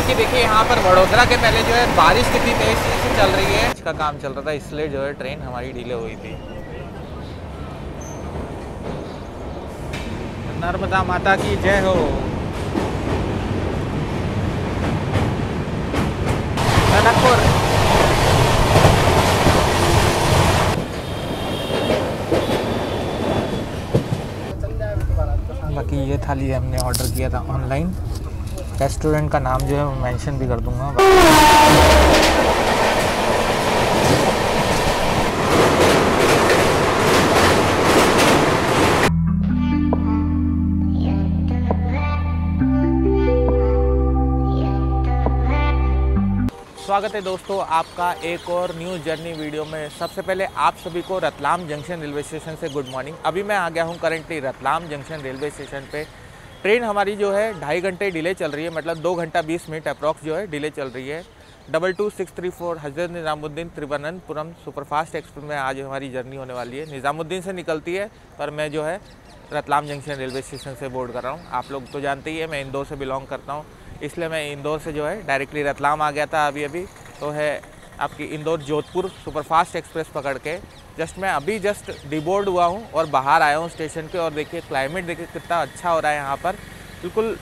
बाकी देखिए यहाँ पर वडोदरा के पहले जो है बारिश कितनी तेज से चल रही है, इसका काम चल रहा था, इसलिए जो है ट्रेन हमारी डिले हुई थी। नर्मदा माता की जय हो। टनकपुर बाकी ये थाली हमने ऑर्डर किया था ऑनलाइन। रेस्टोरेंट का नाम जो है मैं मेंशन भी कर दूंगा। स्वागत है दोस्तों आपका एक और न्यू जर्नी वीडियो में। सबसे पहले आप सभी को रतलाम जंक्शन रेलवे स्टेशन से गुड मॉर्निंग। अभी मैं आ गया हूं currently Ratlam junction railway station पे। ट्रेन हमारी जो है 2.5 घंटे डिले चल रही है, मतलब 2 घंटा 20 मिनट अप्रॉक्स जो है डिले चल रही है। 22634 हज़रत निज़ामुद्दीन त्रिवेंद्रपुरम सुपरफास्ट एक्सप्रेस में आज हमारी जर्नी होने वाली है। निज़ामुद्दीन से निकलती है, पर मैं जो है रतलाम जंक्शन रेलवे स्टेशन से बोर्ड कर रहा हूँ। आप लोग तो जानते ही है मैं इंदौर से बिलोंग करता हूँ, इसलिए मैं इंदौर से जो है डायरेक्टली रतलाम आ गया था। अभी तो है आपकी इंदौर जोधपुर सुपरफास्ट एक्सप्रेस पकड़ के मैं अभी डिबोर्ड हुआ हूँ और बाहर आया हूँ स्टेशन पे। और देखिए क्लाइमेट देखिए कितना अच्छा हो रहा है यहाँ पर। बिल्कुल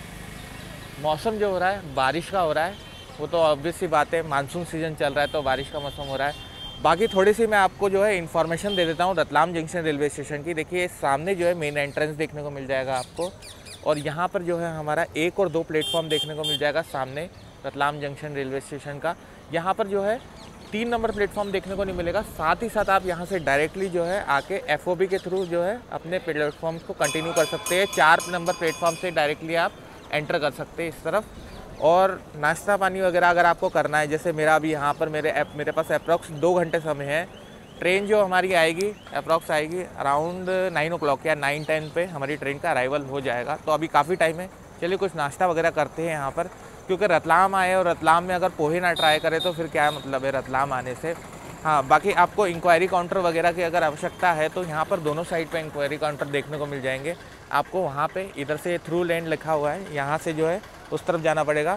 मौसम जो हो रहा है बारिश का हो रहा है, वो तो ऑब्वियस सी बात है, मानसून सीज़न चल रहा है तो बारिश का मौसम हो रहा है। बाकी थोड़ी सी मैं आपको जो है इन्फॉर्मेशन दे देता हूँ रतलाम जंक्शन रेलवे स्टेशन की। देखिए सामने जो है मेन एंट्रेंस देखने को मिल जाएगा आपको, और यहाँ पर जो है हमारा 1 और 2 प्लेटफॉर्म देखने को मिल जाएगा सामने रतलाम जंक्शन रेलवे स्टेशन का। यहाँ पर जो है 3 नंबर प्लेटफॉर्म देखने को नहीं मिलेगा। साथ ही साथ आप यहाँ से डायरेक्टली जो है आके FOB के थ्रू जो है अपने प्लेटफॉर्म को कंटिन्यू कर सकते हैं। 4 नंबर प्लेटफॉर्म से डायरेक्टली आप एंटर कर सकते हैं इस तरफ। और नाश्ता पानी वगैरह अगर आपको करना है, जैसे मेरा अभी यहाँ पर मेरे पास अप्रॉक्स 2 घंटे समय है। ट्रेन जो हमारी आएगी अप्रॉक्स आएगी अराउंड 9 o'clock या 9-10 पे हमारी ट्रेन का अराइवल हो जाएगा, तो अभी काफ़ी टाइम है। चलिए कुछ नाश्ता वगैरह करते हैं यहाँ पर, क्योंकि रतलाम आए और रतलाम में अगर पोहे ना ट्राई करें तो फिर क्या मतलब है रतलाम आने से। हाँ बाकी आपको इंक्वायरी काउंटर वगैरह की अगर आवश्यकता है तो यहाँ पर दोनों साइड पे इंक्वायरी काउंटर देखने को मिल जाएंगे आपको। वहाँ पे इधर से थ्रू लैंड लिखा हुआ है, यहाँ से जो है उस तरफ जाना पड़ेगा।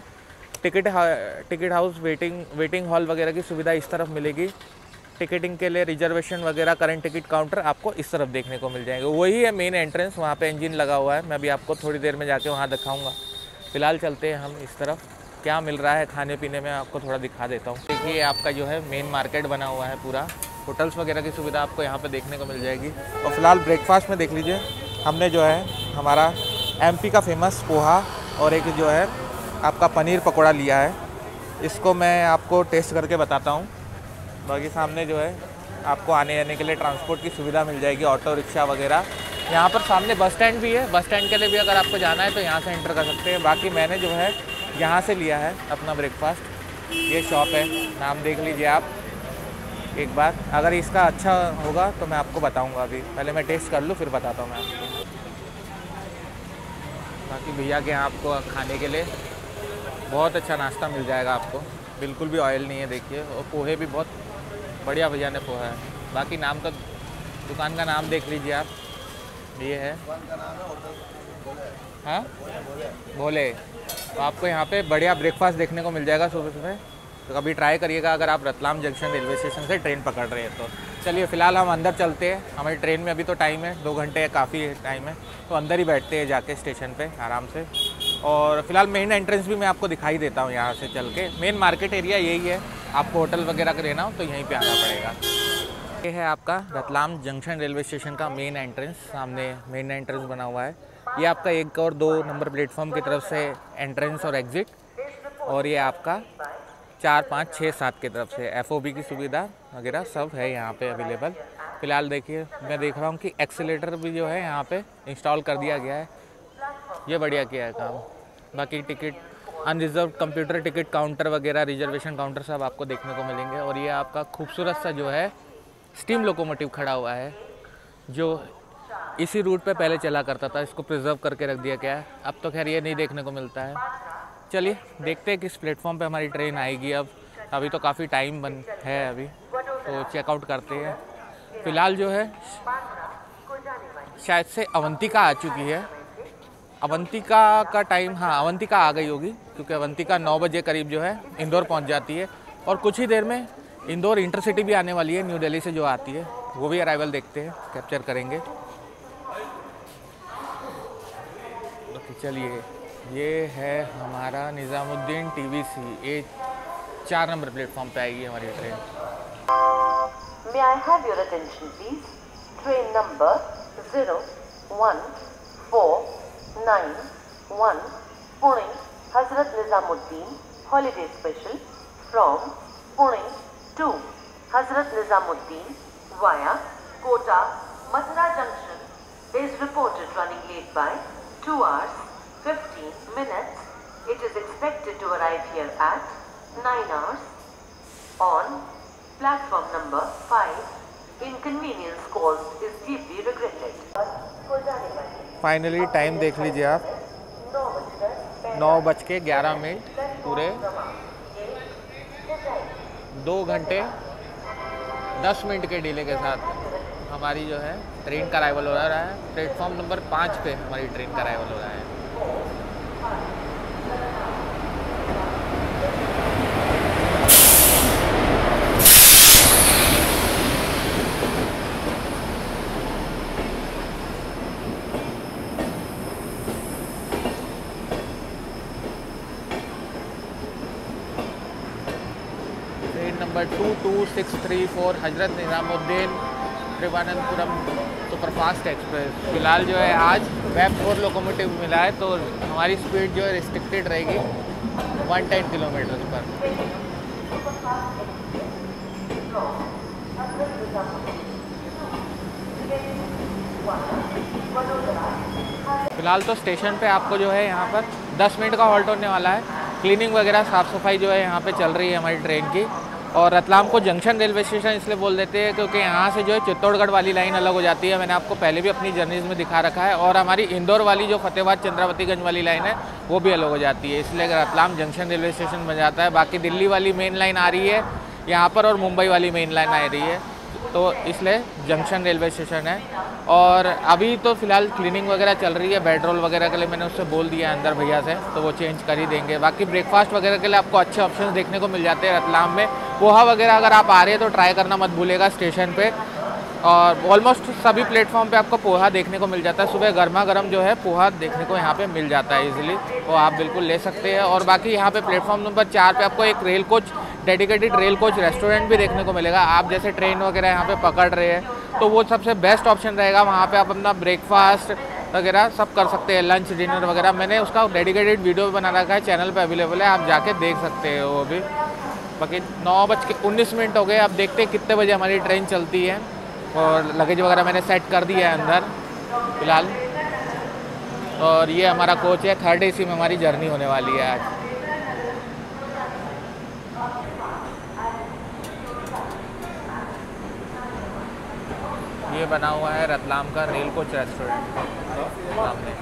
टिकट हाउस वेटिंग हॉल वगैरह की सुविधा इस तरफ मिलेगी। टिकटिंग के लिए रिजर्वेशन वगैरह करंट टिकट काउंटर आपको इस तरफ देखने को मिल जाएंगे। वही है मेन एंट्रेंस, वहाँ पे इंजन लगा हुआ है। मैं भी आपको थोड़ी देर में जाके वहाँ दिखाऊंगा। फिलहाल चलते हैं हम इस तरफ, क्या मिल रहा है खाने पीने में आपको थोड़ा दिखा देता हूँ। देखिए आपका जो है मेन मार्केट बना हुआ है पूरा, होटल्स वगैरह की सुविधा आपको यहाँ पर देखने को मिल जाएगी। और फिलहाल ब्रेकफास्ट में देख लीजिए हमने जो है हमारा MP का फेमस पोहा और एक जो है आपका पनीर पकौड़ा लिया है। इसको मैं आपको टेस्ट करके बताता हूँ। बाकी सामने जो है आपको आने जाने के लिए ट्रांसपोर्ट की सुविधा मिल जाएगी, ऑटो रिक्शा वगैरह। यहाँ पर सामने बस स्टैंड भी है, बस स्टैंड के लिए भी अगर आपको जाना है तो यहाँ से एंटर कर सकते हैं। बाकी मैंने जो है यहाँ से लिया है अपना ब्रेकफास्ट। ये शॉप है, नाम देख लीजिए आप एक बार। अगर इसका अच्छा होगा तो मैं आपको बताऊँगा, अभी पहले मैं टेस्ट कर लूँ फिर बताता हूँ मैं आपको। बाकी भैया के यहाँ आपको खाने के लिए बहुत अच्छा नाश्ता मिल जाएगा आपको, बिल्कुल भी ऑयल नहीं है देखिए। और पोहे भी बहुत बढ़िया भैया ने पोहा है। बाकी नाम का दुकान का नाम देख लीजिए आप, ये है हाँ भोले। तो आपको यहाँ पे बढ़िया ब्रेकफास्ट देखने को मिल जाएगा सुबह सुबह, तो कभी ट्राई करिएगा अगर आप रतलाम जंक्शन रेलवे स्टेशन से ट्रेन पकड़ रहे हैं तो। चलिए फ़िलहाल हम अंदर चलते हैं, हमारी ट्रेन में अभी तो टाइम है 2 घंटे काफ़ी टाइम है, तो अंदर ही बैठते हैं जाके स्टेशन पे आराम से। और फिलहाल मेन एंट्रेंस भी मैं आपको दिखाई देता हूँ यहाँ से चल के। मेन मार्केट एरिया यही है, आपको होटल वगैरह का लेना हो तो यहीं पे आना पड़ेगा। ये है आपका रतलाम जंक्शन रेलवे स्टेशन का मेन एंट्रेंस, सामने मेन एंट्रेंस बना हुआ है। ये आपका 1 और 2 नंबर प्लेटफॉर्म की तरफ से एंट्रेंस और एग्ज़िट, और ये आपका 4, 5, 6, 7 की तरफ से FOB की सुविधा वगैरह सब है यहाँ पे अवेलेबल। फ़िलहाल देखिए मैं देख रहा हूँ कि एक्सीलेटर भी जो है यहाँ पे इंस्टॉल कर दिया गया है, ये बढ़िया किया है काम। बाकी ticket unreserved computer ticket counter वगैरह रिजर्वेशन काउंटर सब आपको देखने को मिलेंगे। और ये आपका खूबसूरत सा जो है स्टीम लोकोमोटिव खड़ा हुआ है, जो इसी रूट पे पहले चला करता था, इसको प्रिजर्व करके रख दिया गया है। अब तो खैर ये नहीं देखने को मिलता है। चलिए देखते हैं किस प्लेटफॉर्म पे हमारी ट्रेन आएगी। अब अभी तो काफ़ी टाइम है अभी, तो चेकआउट करते हैं। फ़िलहाल जो है शायद से अवंतिका आ चुकी है। अवंतिका का टाइम, हाँ अवंतिका आ गई होगी क्योंकि अवंतिका 9 बजे करीब जो है इंदौर पहुंच जाती है। और कुछ ही देर में इंदौर इंटरसिटी भी आने वाली है, न्यू दिल्ली से जो आती है, वो भी अराइवल देखते हैं, कैप्चर करेंगे। ओके चलिए, ये है हमारा निज़ामुद्दीन TVC, ये 4 नंबर प्लेटफॉर्म पे आएगी हमारी train. May I have your attention please? Train number 01491 Pune Hazrat Nizamuddin holiday special from Pune to Hazrat Nizamuddin via Kota Mathura Junction is reported running late by 2 hours 15 minutes. It is expected to arrive here at 9 hours on platform number 5. Inconvenience caused is deeply regretted. Finally time देख लीजिए आप, 9:11 पूरे 2 घंटे 10 minute के delay के साथ हमारी जो है ट्रेन का अराइवल हो रहा है। प्लेटफॉर्म नंबर 5 पे हमारी ट्रेन का अराइवल हो रहा है। नंबर 22634 हजरत निज़ामुद्दीन त्रिवेंद्रपुरम सुपरफास्ट एक्सप्रेस। फिलहाल जो है आज वेब 4 लोकोमोटिव मिला है, तो हमारी स्पीड जो है रिस्ट्रिक्टेड रहेगी 110 किलोमीटर पर। फिलहाल तो स्टेशन पे आपको जो है यहाँ पर 10 मिनट का हॉल्ट होने वाला है। क्लीनिंग वगैरह साफ़ सफाई जो है यहाँ पे चल रही है हमारी ट्रेन की। और रतलाम को जंक्शन रेलवे स्टेशन इसलिए बोल देते हैं क्योंकि यहाँ से जो है चित्तौड़गढ़ वाली लाइन अलग हो जाती है, मैंने आपको पहले भी अपनी जर्नीज़ में दिखा रखा है। और हमारी इंदौर वाली जो फतेहाबाद चंद्रावतीगंज वाली लाइन है वो भी अलग हो जाती है, इसलिए रतलाम जंक्शन रेलवे स्टेशन बन जाता है। बाकी दिल्ली वाली मेन लाइन आ रही है यहाँ पर और मुंबई वाली मेन लाइन आ रही है, तो इसलिए जंक्शन रेलवे स्टेशन है। और अभी तो फ़िलहाल क्लीनिंग वगैरह चल रही है, बेड रोल वगैरह के लिए मैंने उससे बोल दिया है अंदर भैया से, तो वो चेंज कर ही देंगे। बाकी ब्रेकफास्ट वगैरह के लिए आपको अच्छे ऑप्शंस देखने को मिल जाते हैं रतलाम में। पोहा वगैरह अगर आप आ रहे हैं तो ट्राई करना मत भूलिएगा स्टेशन पे। और ऑलमोस्ट सभी प्लेटफॉर्म पे आपको पोहा देखने को मिल जाता है, सुबह गर्मा गर्म जो है पोहा देखने को यहाँ पे मिल जाता है इजीली, तो आप बिल्कुल ले सकते हैं। और बाकी यहाँ पे प्लेटफॉर्म नंबर 4 पे आपको एक rail coach, dedicated rail coach restaurant भी देखने को मिलेगा। आप जैसे ट्रेन वगैरह यहाँ पे पकड़ रहे हैं तो वो सबसे बेस्ट ऑप्शन रहेगा, वहाँ पे आप अपना ब्रेकफास्ट वगैरह सब कर सकते हैं, लंच डिनर वगैरह। मैंने उसका डेडिकेटेड वीडियो भी बना रखा है, चैनल पे अवेलेबल है, आप जाके देख सकते हैं वो भी। बाकी 9:19 हो गए, अब देखते हैं कितने बजे हमारी ट्रेन चलती है। और लगेज वगैरह मैंने सेट कर दिया है अंदर फ़िलहाल। और ये हमारा कोच है, 3rd AC में हमारी जर्नी होने वाली है आज। ये बना हुआ है रतलाम का रेल कोच रेस्टोरेंट सामने।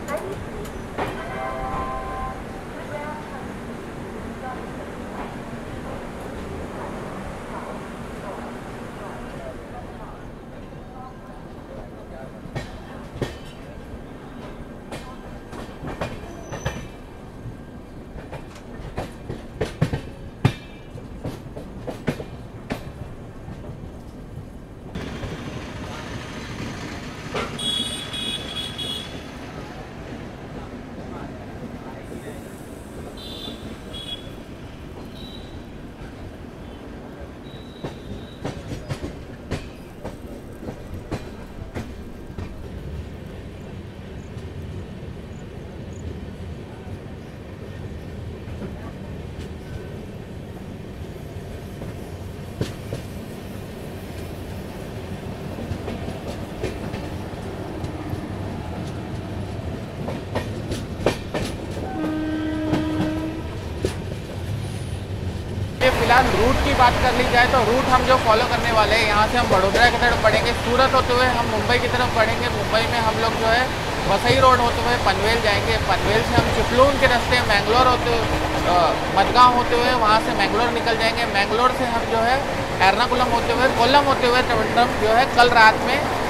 फिलहाल रूट की बात कर ली जाए तो रूट हम जो फॉलो करने वाले हैं, यहाँ से हम वडोदरा की तरफ बढ़ेंगे, सूरत होते हुए हम मुंबई की तरफ बढ़ेंगे। मुंबई में हम लोग जो है वसई रोड होते हुए पनवेल जाएंगे, पनवेल से हम चिपलून के रास्ते मैंगलोर होते हुए मडगांव होते हुए वहाँ से मैंगलोर निकल जाएंगे। मैंगलोर से हम जो है एर्नाकुलम होते हुए कोल्लम होते हुए त्रिवेंद्रम जो है कल रात में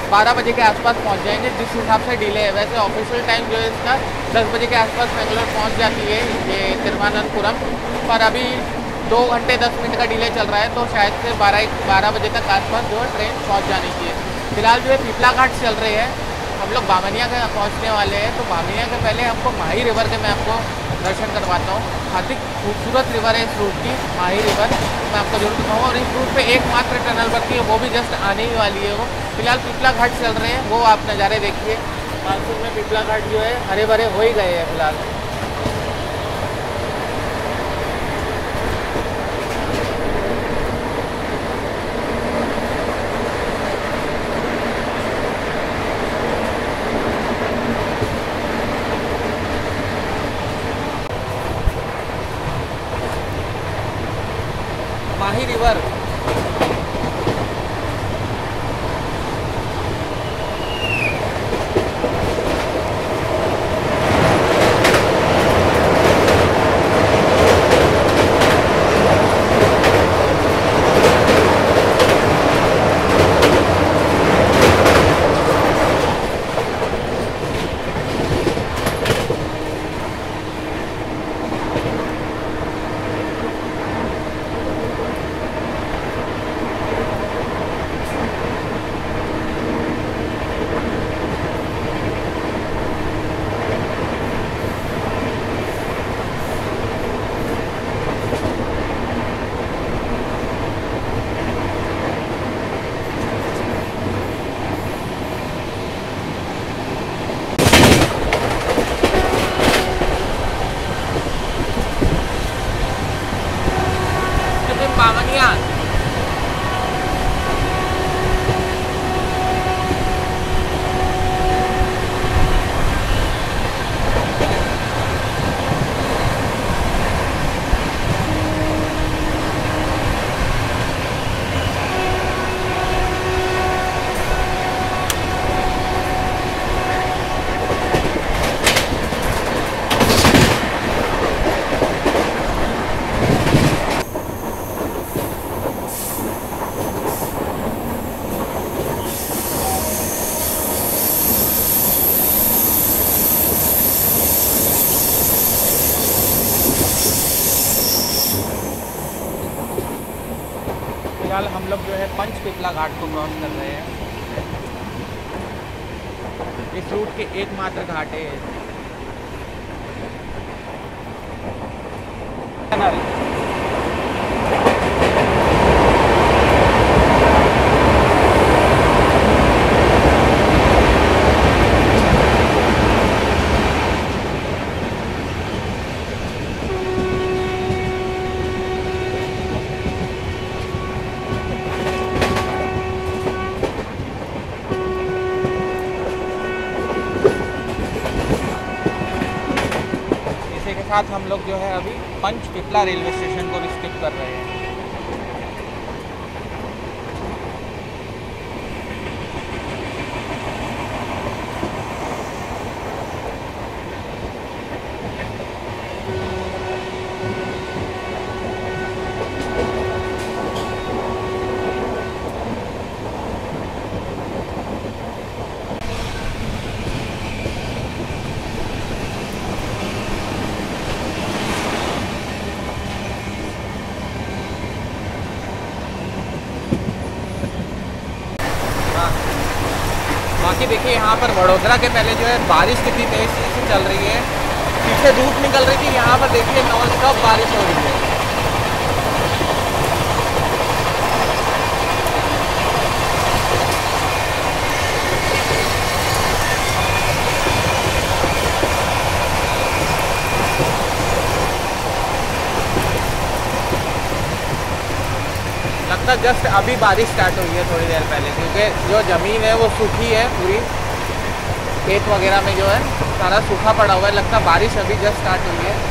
12 बजे के आसपास पहुंच जाएंगे, जिस हिसाब से डिले है। वैसे ऑफिशियल टाइम जो है इसका 10 बजे के आसपास मैंगलोर पहुंच जाती है ये तिरुवनंतपुरम, पर अभी 2 घंटे 10 मिनट का डिले चल रहा है, तो शायद से 12 बजे तक आसपास जो है ट्रेन पहुँच जानी चाहिए। फिलहाल जो है पीपला घाट चल रहे हैं, हम लोग बामनिया के पहुँचने वाले हैं। तो बामनिया के पहले हमको माही रिवर के मैं आपको दर्शन करवाता हूँ। काफ़ी खूबसूरत रिवर है इस रूट की, माही रिवर, मैं आपको जरूर दिखाऊँ। और इस रूट पे एकमात्र टनल बनती है, वो भी जस्ट आने ही वाली है वो। फिलहाल पीपला घाट चल रहे हैं, वो आप नज़ारे देखिए। मानसून में पीपला घाट जो है हरे भरे हो ही गए हैं फिलहाल। माही रिवर बामनिया। फिलहाल हम लोग जो है पंचपिपला घाट को क्रॉस कर रहे हैं। इस रूट के एकमात्र घाट है टनल। साथ हम लोग जो है अभी पंचपिपला रेलवे स्टेशन को स्किप कर रहे हैं। बाकी देखिए यहाँ पर वडोदरा के पहले जो है बारिश कितनी तेज से चल रही है, पीछे धूप निकल रही थी, यहाँ पर देखिए नॉन स्टॉप बारिश हो रही है। लगता जस्ट अभी बारिश स्टार्ट हुई है थोड़ी देर पहले, क्योंकि जो ज़मीन है वो सूखी है पूरी, खेत वगैरह में जो है सारा सूखा पड़ा हुआ है। लगता बारिश अभी जस्ट स्टार्ट हुई है।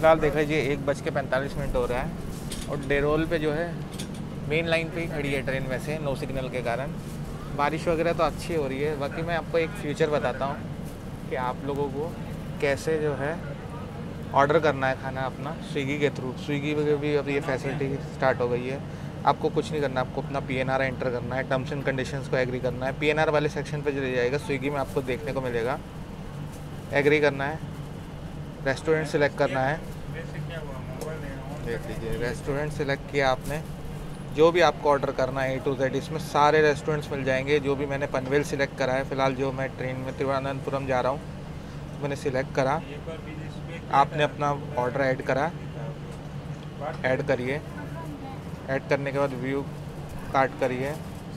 फ़िलहाल देख लीजिए 1:45 हो रहा है और डेरोल पे जो है मेन लाइन पे ही खड़ी है ट्रेन, वैसे नो सिग्नल के कारण। बारिश वगैरह तो अच्छी हो रही है। बाकी मैं आपको एक फ्यूचर बताता हूँ कि आप लोगों को कैसे जो है ऑर्डर करना है खाना अपना स्विगी के थ्रू। स्विगी भी अब ये फैसिलिटी स्टार्ट हो गई है। आपको कुछ नहीं करना, आपको अपना PNR एंटर करना है, टर्म्स एंड कंडीशंस को एग्री करना है। PNR वाले सेक्शन पे चले जाएगा, स्विगी में आपको देखने को मिलेगा, एग्री करना है, रेस्टोरेंट सेलेक्ट करना है। देख लीजिए रेस्टोरेंट सेलेक्ट किया आपने, जो भी आपको ऑर्डर करना है A to Z, इसमें सारे रेस्टोरेंट्स मिल जाएंगे। जो भी मैंने पनवेल सिलेक्ट करा है, फ़िलहाल जो मैं ट्रेन में तिरुवनंतपुरम जा रहा हूँ, मैंने सिलेक्ट करा, आपने अपना ऑर्डर ऐड करा, ऐड करिए, ऐड करने के बाद व्यू कार्ट करिए,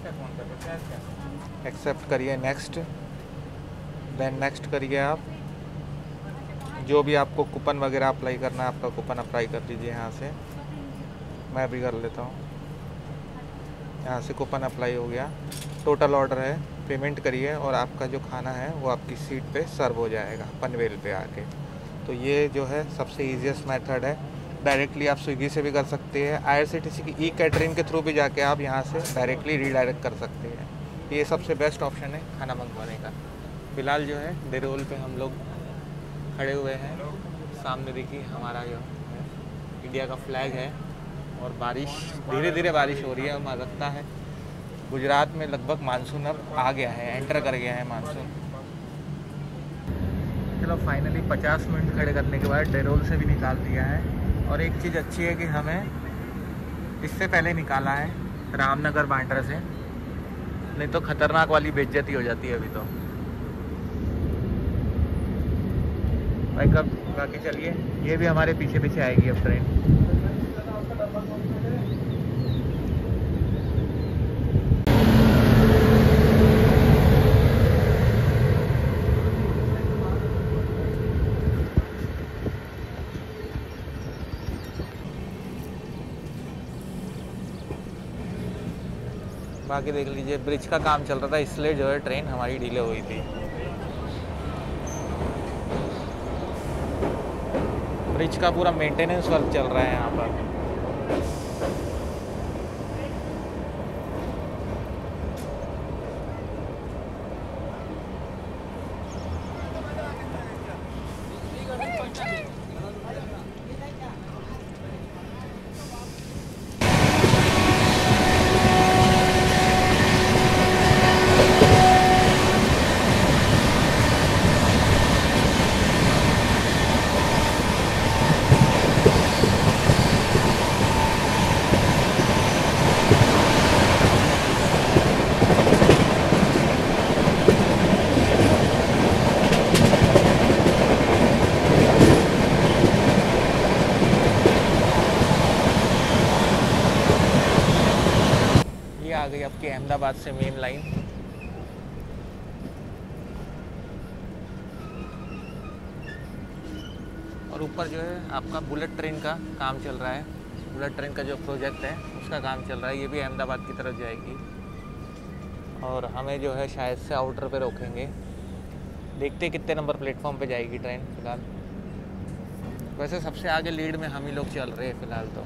एक्सेप्ट करिए, नेक्स्ट, देन नेक्स्ट करिए। आप जो भी आपको कूपन वगैरह अप्लाई करना है, आपका कूपन अप्लाई कर दीजिए यहाँ से। मैं भी कर लेता हूँ, यहाँ से कूपन अप्लाई हो गया। टोटल ऑर्डर है, पेमेंट करिए और आपका जो खाना है वो आपकी सीट पे सर्व हो जाएगा पनवेल पे आके। तो ये जो है सबसे ईजीएस्ट मेथड है। डायरेक्टली आप स्विगी से भी कर सकते हैं, IRCTC की कैटरिंग के थ्रू भी जाके आप यहाँ से डायरेक्टली रीडायरेक्ट कर सकते हैं। ये सबसे बेस्ट ऑप्शन है खाना मंगवाने का। फ़िलहाल जो है डेरोल पे हम लोग खड़े हुए हैं, सामने देखिए हमारा जो है इंडिया का फ्लैग है और बारिश, धीरे धीरे बारिश हो रही है। हमें लगता है गुजरात में लगभग मानसून अब आ गया है, एंटर कर गया है मानसून। चलो फाइनली 50 मिनट खड़े करने के बाद डेरोल से भी निकाल दिया है। और एक चीज़ अच्छी है कि हमें इससे पहले निकाला है रामनगर बांद्रा से, नहीं तो खतरनाक वाली बेइज्जती हो जाती है अभी तो। भाई कब बाकी चलिए, ये भी हमारे पीछे पीछे आएगी अब ट्रेन। बाकी देख लीजिए ब्रिज का काम चल रहा था, इसलिए जो है ट्रेन हमारी डिले हुई थी। ब्रिज का पूरा मेंटेनेंस वर्क चल रहा है यहाँ पर। आ गई आपकी अहमदाबाद से मेन लाइन। और ऊपर जो है आपका बुलेट ट्रेन का काम चल रहा है। बुलेट ट्रेन का जो प्रोजेक्ट है उसका काम चल रहा है। ये भी अहमदाबाद की तरफ जाएगी और हमें जो है शायद से आउटर पे रोकेंगे। देखते कितने नंबर प्लेटफॉर्म पे जाएगी ट्रेन। फ़िलहाल वैसे सबसे आगे लीड में हम ही लोग चल रहे हैं फ़िलहाल तो।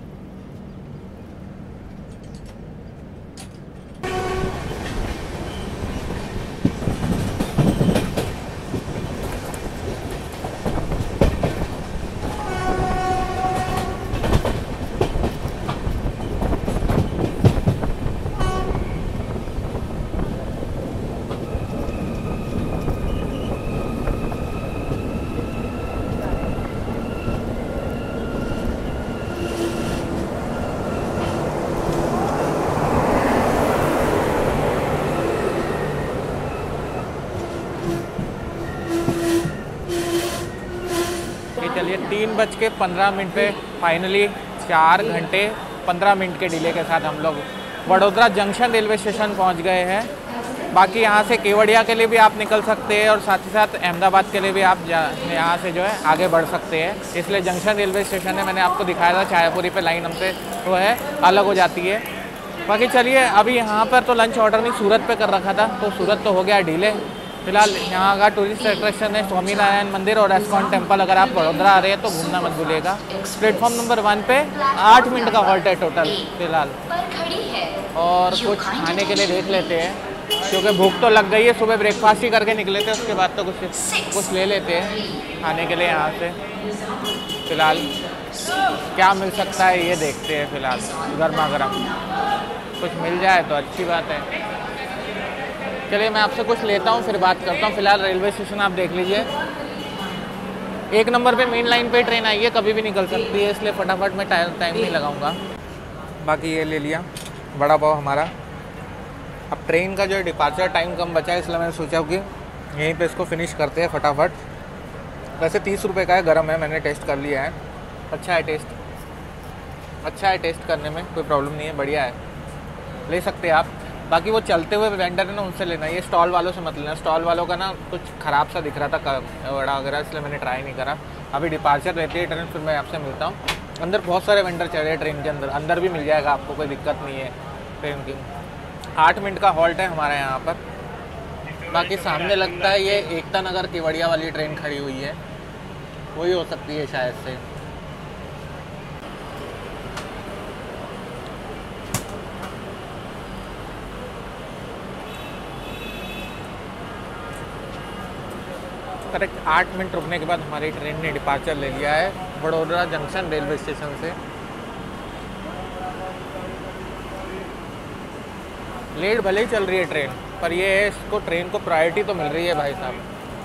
चलिए 3:15 पे फाइनली 4 घंटे 15 मिनट के डिले के साथ हम लोग वडोदरा जंक्शन रेलवे स्टेशन पहुंच गए हैं। बाकी यहाँ से केवड़िया के लिए भी आप निकल सकते हैं और साथ ही साथ अहमदाबाद के लिए भी आप यहाँ से जो है आगे बढ़ सकते हैं। इसलिए जंक्शन रेलवे स्टेशन है, मैंने आपको दिखाया था छायापुरी पे लाइन हमसे वो है अलग हो जाती है। बाकी चलिए अभी यहाँ पर तो लंच ऑर्डर नहीं सूरत पे कर रखा था, तो सूरत तो हो गया डिले। फिलहाल यहाँ का टूरिस्ट अट्रैक्शन है स्वामीनारायण मंदिर और एस्कॉन टेम्पल। अगर आप वडोदरा आ रहे हैं तो घूमना मत भूलिएगा। प्लेटफॉर्म नंबर 1 पे 8 मिनट का हॉल्ट है टोटल फिलहाल। और कुछ खाने के लिए देख लेते हैं क्योंकि भूख तो लग गई है। सुबह ब्रेकफास्ट ही करके निकले थे, उसके बाद तो कुछ ले लेते हैं खाने के लिए यहाँ से। फिलहाल क्या मिल सकता है ये देखते हैं। फिलहाल गर्मा गर्म कुछ मिल जाए तो अच्छी बात है। चलिए मैं आपसे कुछ लेता हूँ फिर बात करता हूँ। फिलहाल रेलवे स्टेशन आप देख लीजिए, 1 नंबर पे मेन लाइन पे ट्रेन आई है, कभी भी निकल सकती है, इसलिए फटाफट मैं टाइम नहीं लगाऊंगा। बाकी ये ले लिया बड़ा पाव हमारा। अब ट्रेन का जो डिपार्चर टाइम कम बचा है, इसलिए मैंने सोचा कि यहीं पे इसको फिनिश करते हैं फटाफट। वैसे 30 रुपये का है, गर्म है, मैंने टेस्ट कर लिया है। अच्छा है टेस्ट, अच्छा है टेस्ट करने में, कोई प्रॉब्लम नहीं है, बढ़िया है, ले सकते हैं आप। बाकी वो चलते हुए वेंडर है ना, उनसे लेना, ये स्टॉल वालों से मत लेना। स्टॉल वालों का ना कुछ ख़राब सा दिख रहा था वड़ा वगैरह, इसलिए मैंने ट्राई नहीं करा। अभी डिपार्चर रहती है ट्रेन, फिर मैं आपसे मिलता हूँ। अंदर बहुत सारे वेंडर चल रहे हैं ट्रेन के अंदर, अंदर भी मिल जाएगा आपको, कोई दिक्कत नहीं है ट्रेन की। 8 मिनट का हॉल्ट है हमारे यहाँ पर। बाकी सामने लगता है ये एकता नगर केवड़िया वाली ट्रेन खड़ी हुई है, वही हो सकती है शायद से। करेक्ट 8 मिनट रुकने के बाद हमारी ट्रेन ने डिपार्चर ले लिया है वडोदरा जंक्शन रेलवे स्टेशन से। लेट भले ही चल रही है ट्रेन, पर ये है इसको ट्रेन को प्रायोरिटी तो मिल रही है भाई साहब।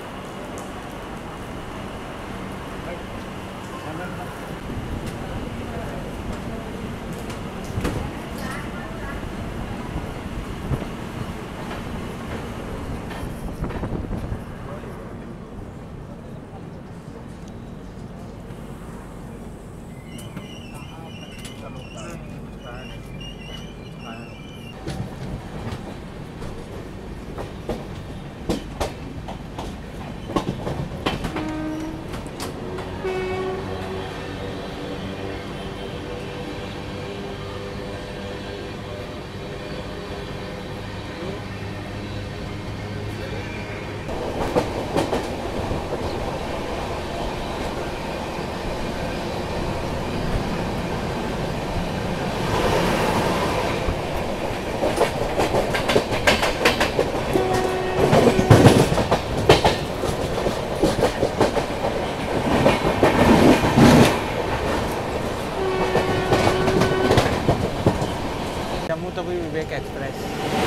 जम्मू तवी विवेक एक्सप्रेस।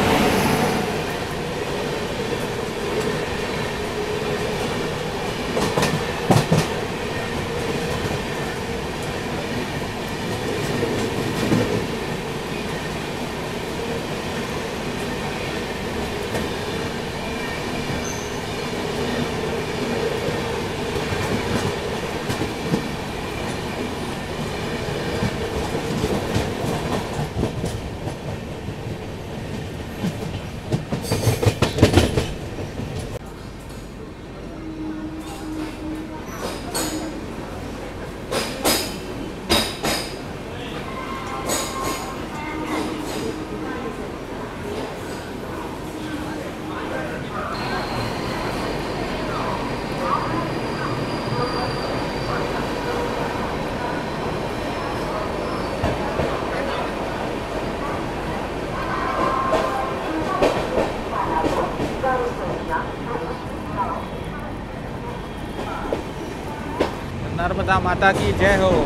नर्मदा माता की जय हो।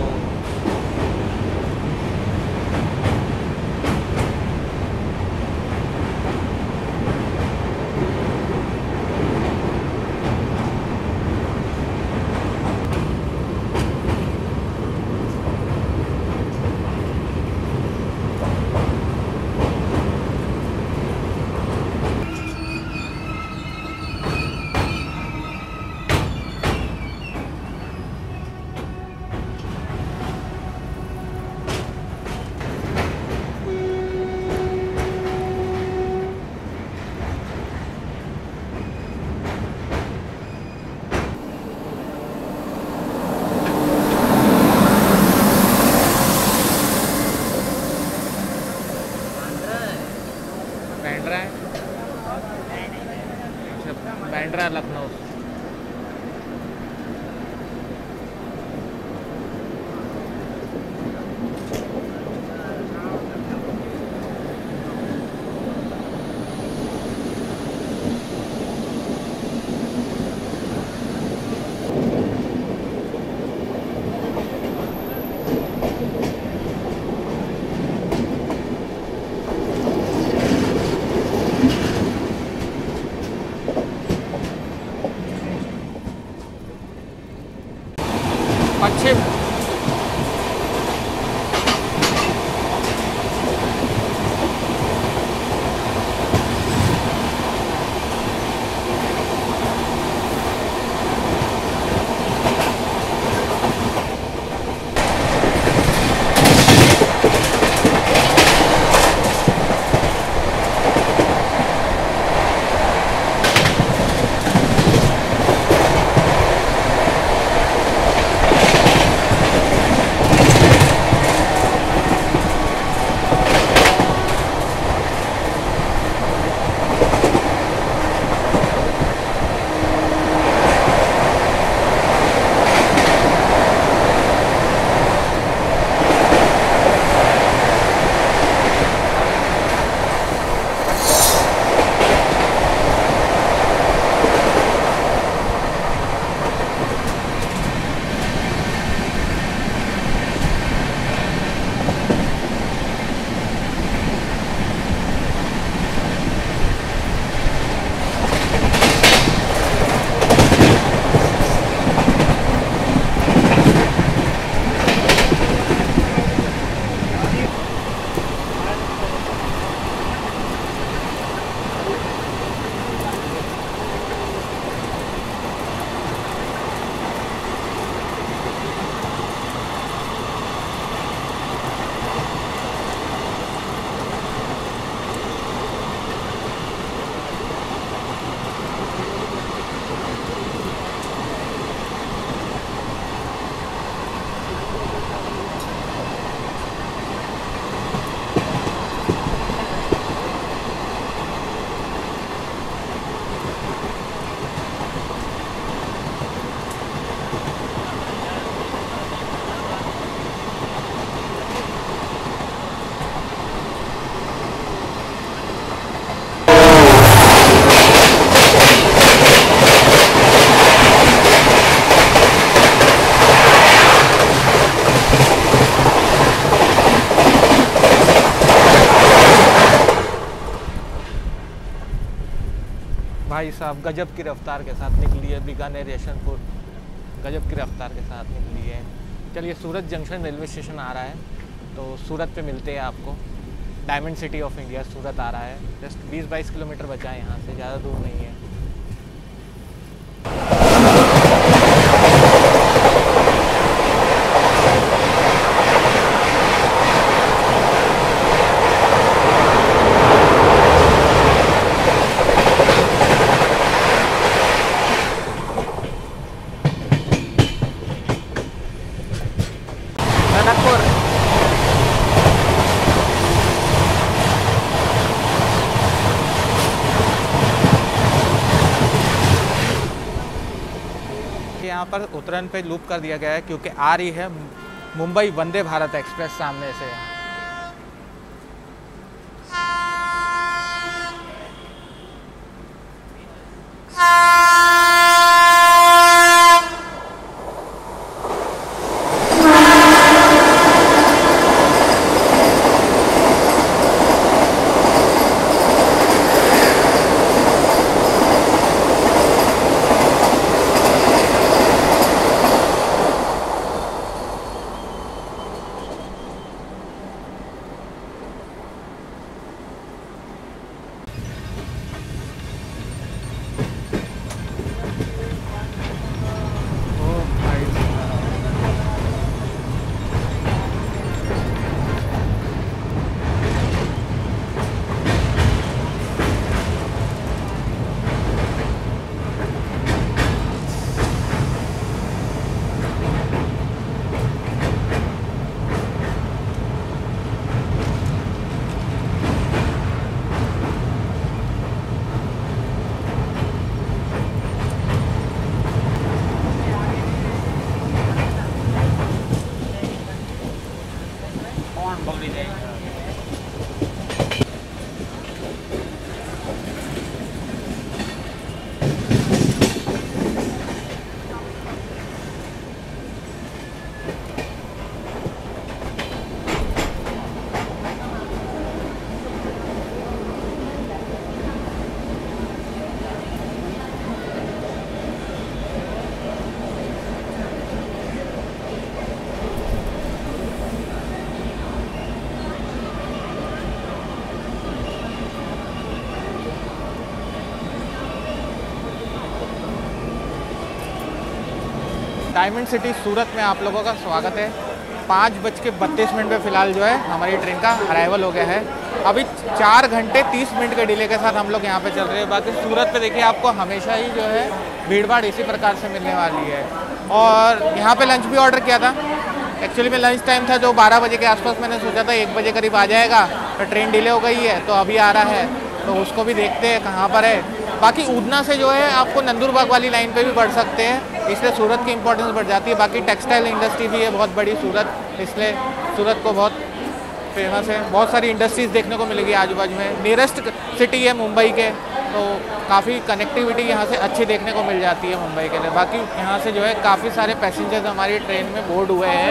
से बांद्रा लखनऊ। पश्चिम भाई साहब गजब की रफ्तार के साथ निकली है बीकानेर यशवंतपुर, गजब की रफ्तार के साथ निकली है। चलिए सूरत जंक्शन रेलवे स्टेशन आ रहा है, तो सूरत पे मिलते हैं आपको। Diamond city of India Surat आ रहा है, जस्ट 20-22 किलोमीटर बचा है यहाँ से, ज़्यादा दूर नहीं है। यहाँ पर उतरन पे लूप कर दिया गया है क्योंकि आ रही है मुंबई वंदे भारत एक्सप्रेस सामने से। डायमंड सिटी सूरत में आप लोगों का स्वागत है। 5:32 पे फ़िलहाल जो है हमारी ट्रेन का अराइवल हो गया है। अभी 4 घंटे 30 मिनट के डिले के साथ हम लोग यहाँ पे चल रहे हैं। बाकी सूरत पे देखिए आपको हमेशा ही जो है भीड़ भाड़ इसी प्रकार से मिलने वाली है। और यहाँ पे लंच भी ऑर्डर किया था। एक्चुअली में लंच टाइम था जो 12 बजे के आसपास, मैंने सोचा था 1 बजे करीब आ जाएगा, तो ट्रेन डिले हो गई है तो अभी आ रहा है, तो उसको भी देखते हैं कहाँ पर है। बाकी ऊधना से जो है आपको नंदुरबाग वाली लाइन पे भी बढ़ सकते हैं, इसलिए सूरत की इंपॉर्टेंस बढ़ जाती है। बाकी टेक्सटाइल इंडस्ट्री भी है बहुत बड़ी सूरत, इसलिए सूरत को बहुत फेमस है। बहुत सारी इंडस्ट्रीज़ देखने को मिलेगी आजू बाजू में। नियरेस्ट सिटी है मुंबई के, तो काफ़ी कनेक्टिविटी यहाँ से अच्छी देखने को मिल जाती है मुंबई के लिए। बाकी यहाँ से जो है काफ़ी सारे पैसेंजर्स हमारी ट्रेन में बोर्ड हुए हैं।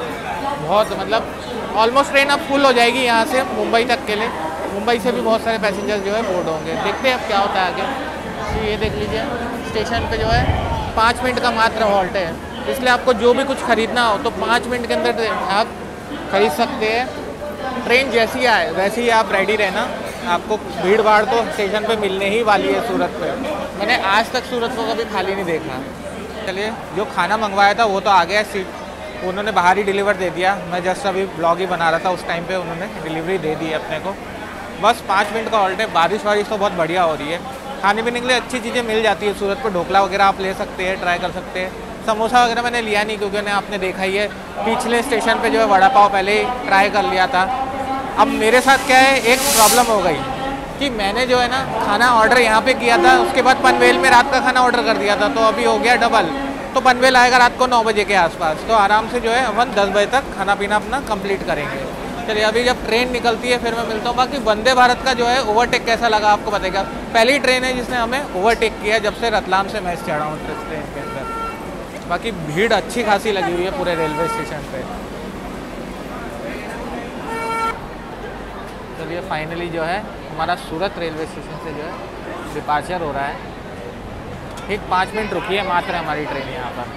बहुत मतलब ऑलमोस्ट ट्रेन अब फुल हो जाएगी यहाँ से मुंबई तक के लिए। मुंबई से भी बहुत सारे पैसेंजर्स जो है बोर्ड होंगे। देखते हैं अब क्या होता है आगे। तो ये देख लीजिए स्टेशन पे जो है 5 मिनट का मात्र हॉल्ट है, इसलिए आपको जो भी कुछ ख़रीदना हो तो 5 मिनट के अंदर आप खरीद सकते हैं। ट्रेन जैसी आए वैसे ही आप रेडी रहना, आपको भीड़ भाड़ तो स्टेशन पे मिलने ही वाली है सूरत पे। मैंने आज तक सूरत को कभी खाली नहीं देखा। चलिए, जो खाना मंगवाया था वो तो आ गया, सीट उन्होंने बाहर ही डिलीवर दे दिया। मैं जस्ट अभी ब्लॉग ही बना रहा था, उस टाइम पे उन्होंने डिलीवरी दे दी अपने को। बस 5 मिनट का हॉल्ट है। बारिश वारिश तो बहुत बढ़िया हो रही है। खाने पीने के लिए अच्छी चीज़ें मिल जाती है सूरत पर। ढोकला वगैरह आप ले सकते हैं, ट्राई कर सकते हैं। समोसा वगैरह मैंने लिया नहीं क्योंकि आपने देखा ही है पिछले स्टेशन पे जो है वड़ा पाव पहले ही ट्राई कर लिया था। अब मेरे साथ क्या है, एक प्रॉब्लम हो गई कि मैंने जो है ना खाना ऑर्डर यहाँ पे किया था, उसके बाद पनवेल में रात का खाना ऑर्डर कर दिया था, तो अभी हो गया डबल। तो पनवेल आएगा रात को 9 बजे के आसपास, तो आराम से जो है अपन 10 बजे तक खाना पीना अपना कंप्लीट करेंगे। चलिए, अभी जब ट्रेन निकलती है फिर मैं मिलता हूँ। बाकी वंदे भारत का जो है ओवरटेक कैसा लगा आपको बताएगा। पहली ट्रेन है जिसने हमें ओवरटेक किया जब से रतलाम से मैं चढ़ा हूँ ट्रेन के अंदर। बाकी भीड़ अच्छी खासी लगी हुई है पूरे रेलवे स्टेशन पे। चलिए, फाइनली जो है हमारा सूरत रेलवे स्टेशन से जो है डिपार्चर हो रहा है। ठीक 5 मिनट रुकी है मात्र हमारी ट्रेन यहाँ पर।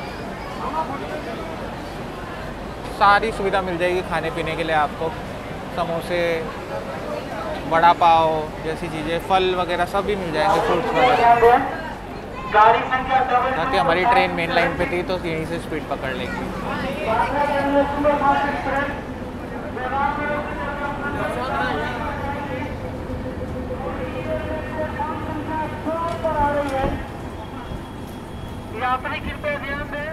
सारी सुविधा मिल जाएगी खाने पीने के लिए आपको। समोसे, वड़ा पाव जैसी चीज़ें, फल वगैरह सब भी मिल जाएंगे, फ्रूट्स वगैरह। ताकि हमारी ट्रेन मेन लाइन पे थी तो यहीं से स्पीड पकड़ लेंगे। कृपया ध्यान दें,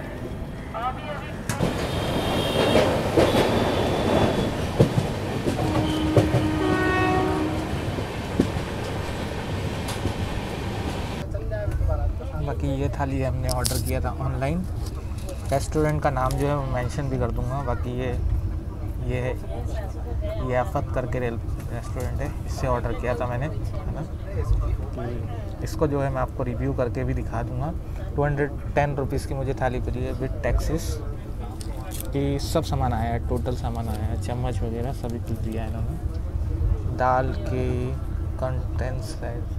बाकी ये थाली हमने ऑर्डर किया था ऑनलाइन। रेस्टोरेंट का नाम जो है मैं मेंशन भी कर दूंगा। बाकी ये आफत करके रेस्टोरेंट है, इससे ऑर्डर किया था मैंने, है ना। कि इसको जो है मैं आपको रिव्यू करके भी दिखा दूंगा। 210 रुपीज़ की मुझे थाली पड़ी है विद टैक्सेस। कि सब सामान आया है, टोटल सामान आया है, चम्मच वगैरह सभी कुछ दिया है इन्होंने। दाल की कंटेंट्स